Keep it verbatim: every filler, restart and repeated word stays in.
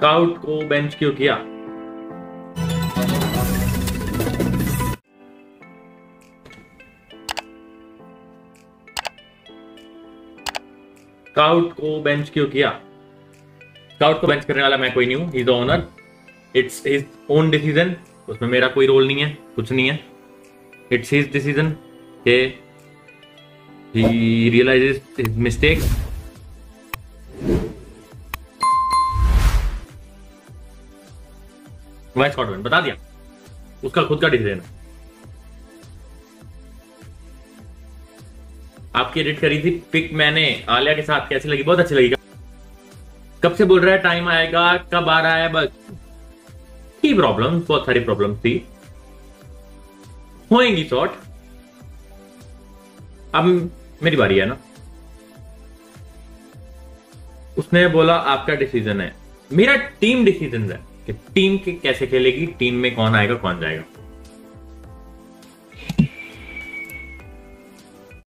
Scout को bench क्यों किया? स्काउट को बेंच क्यों किया? स्काउट को बेंच करने वाला मैं कोई नहीं हूं, he is the owner, it's his own decision, उसमें मेरा कोई रोल नहीं है, कुछ नहीं है। इट्स हिज डिसीजन के ही रियलाइजेस हिज मिस्टेक्स। वाइस स्कॉट बता दिया, उसका खुद का डिसीजन है। आपकी एडिट करी थी पिक मैंने आलिया के साथ, कैसी लगी? बहुत अच्छी लगी। कब से बोल रहा है टाइम आएगा, कब आ रहा है? बस की प्रॉब्लम, बहुत सारी प्रॉब्लम थी, होएंगी शॉर्ट। अब मेरी बारी है ना। उसने बोला आपका डिसीजन है, मेरा टीम डिसीजन है कि टीम के कैसे खेलेगी, टीम में कौन आएगा कौन जाएगा।